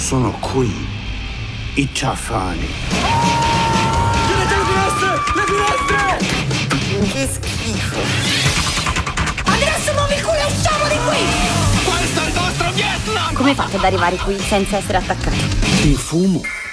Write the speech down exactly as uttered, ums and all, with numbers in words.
Sono qui. I ciafani. Chiudete le finestre! Le finestre! Che schifo. Adesso muovi il culo e usciamo di qui! Questo è il nostro Vietnam! Come fate ad arrivare qui senza essere attaccati? Il fumo